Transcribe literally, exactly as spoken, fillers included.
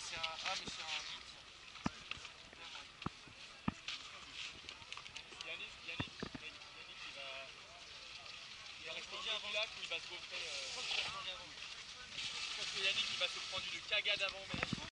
c'est un... Ah, mais c'est un huit. Yannick, Yannick, Yannick, il va... Il va rester au du lac ou il va se gaufrer. Euh... Je pense que Yannick, il va se prendre une cagade avant, mais...